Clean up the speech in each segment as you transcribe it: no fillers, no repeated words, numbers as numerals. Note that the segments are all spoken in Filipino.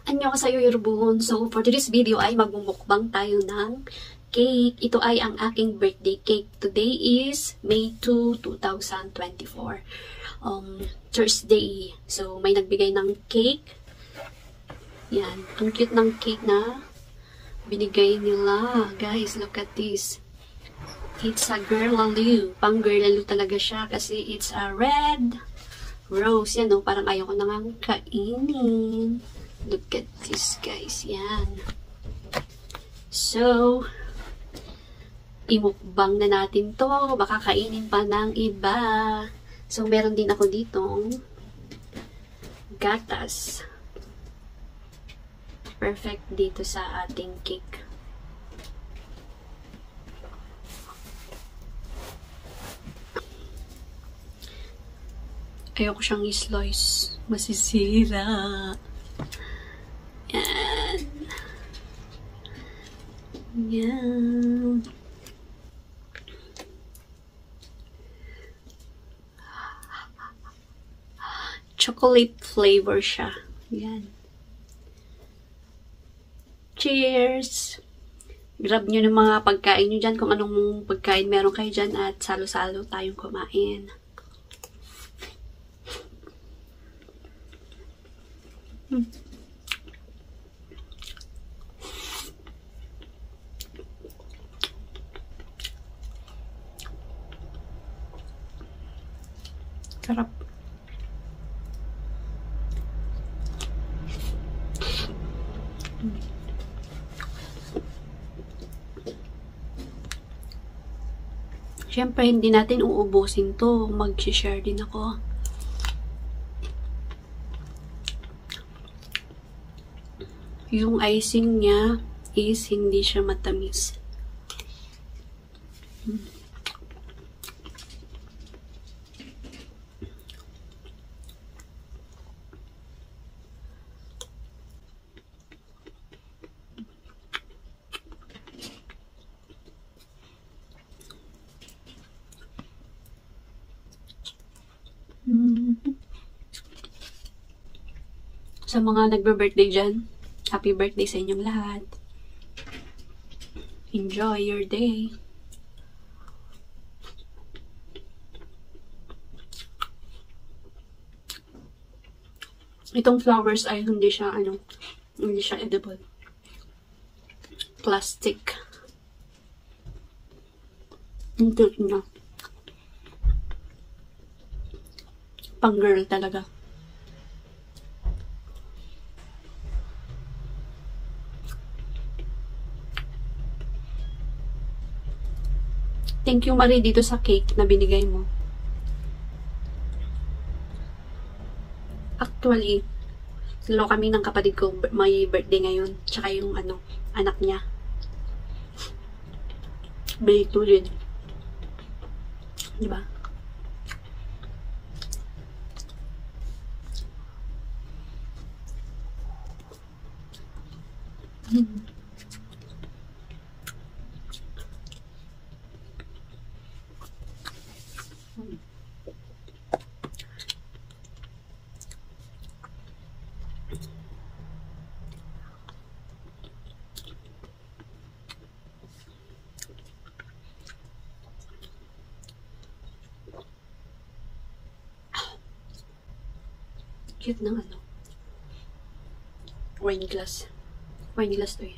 Annyeonghaseyo Yorobun. So, for today's video ay magmumukbang tayo ng cake. Ito ay ang aking birthday cake. Today is May 2, 2024. Thursday. So, may nagbigay ng cake. Yan. Ang cute ng cake na binigay nila. Guys, look at this. It's a girl-lalo. Pang-girl-lalo talaga siya kasi it's a red rose. Yan, no? Parang ayaw ko na nga kainin. Look at this, guys. Yan. So, imukbang na natin to. Baka kainin pa ng iba. So, meron din ako ditong gatas. Perfect dito sa ating cake. Ayoko siyang i-slice. Masisira. Yan. Yan. Chocolate flavor siya. Yan. Cheers! Grab nyo ng mga pagkain nyo dyan. Kung anong pagkain meron kayo dyan at salo-salo tayong kumain. Sarap. Siyempre, hindi natin uubusin to. Mag-share din ako. Yung icing niya is hindi siya matamis. Sa mga nagbe-birthday dyan, happy birthday sa inyong lahat. Enjoy your day. Itong flowers ay hindi siya edible. Plastic. Ang cute niya. Pang girl talaga. Thank you, Marie, dito sa cake na binigay mo. Actually, lalo kami ng kapatid ko, may birthday ngayon. Tsaka yung anak niya. May 2 din. Diba? Cute ng wine glass. Wine glass to eh.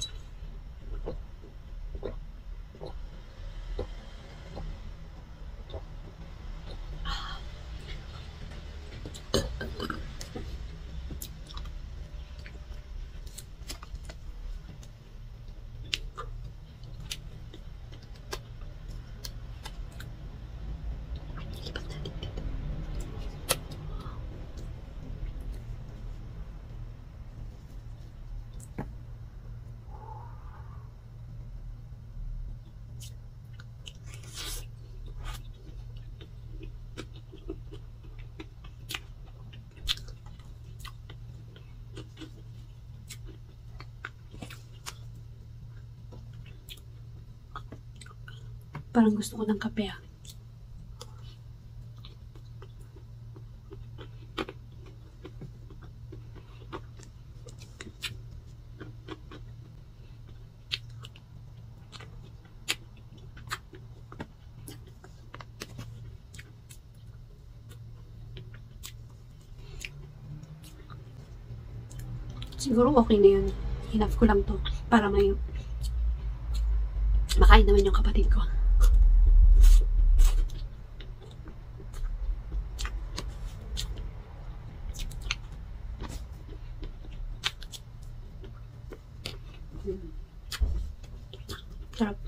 Parang gusto ko ng kape ah. Siguro okay na yun. Enough ko lang to para may makain naman yung kapatid ko. Sarap.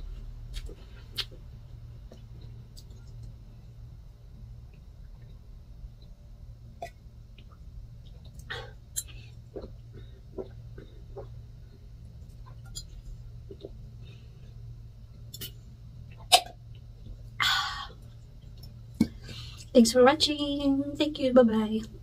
Thanks for watching. Thank you. Bye-bye.